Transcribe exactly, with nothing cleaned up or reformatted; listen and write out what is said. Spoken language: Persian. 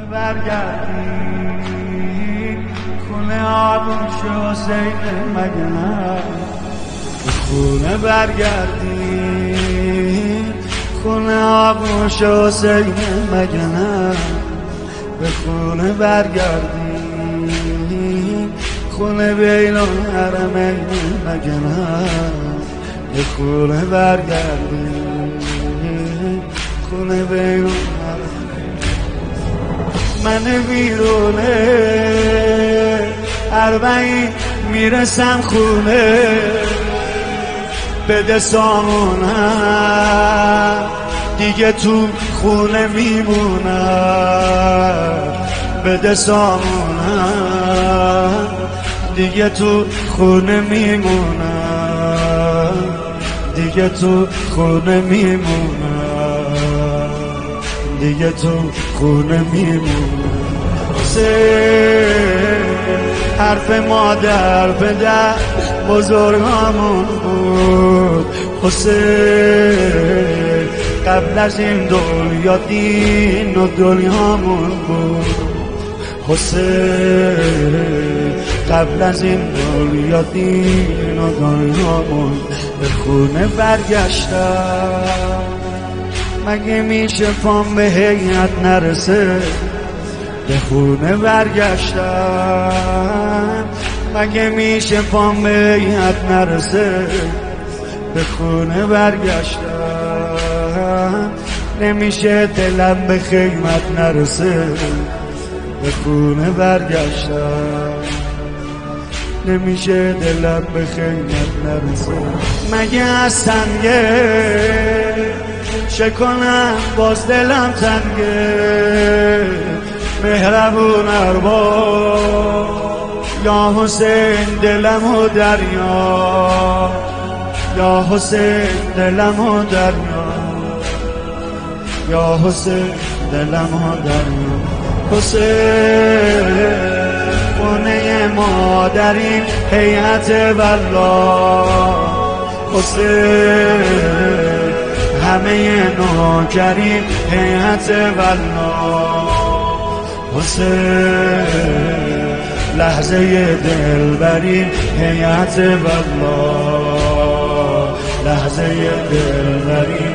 برگردی خونه آبوش حسین مگه نه به خونه برگردی خونه آبوش حسین مگه نه به خونه برگردی خونه بین الحرمین مگه نه به خونه برگردی خونه بین الحرمین من بیرونه اربعین میرسم خونه بده سامونم دیگه تو خونه میمونم بده سامونم دیگه تو خونه میمونم دیگه تو خونه میمونم دیگه تو خونه میمونم حرف مادر پدر بزرگامون بود حسین قبل از این دنیا دین و دنیامون بود حسین قبل از این دنیا دین و دنیامون به خونه برگشتم مگه میشه پام به هیئت نرسه به خونه برگشتم مگه میشه پام به هیئت نرسه به خونه برگشتم نمیشه دلم به خیمت نرسه به خونه برگشتم نمیشه دلم به خیمت نرسه مگه از سنگه چه کنم باز دلم تنگه مهربون ارباب یا حسین دلم و دریا یا حسین دلم و دریا یا حسین دلم و دریا حسین خونه مادریم هیئت والله حسین همه نوکریم هیئت والله حسین لحظه دلبریم هیئت والله لحظه دلبریم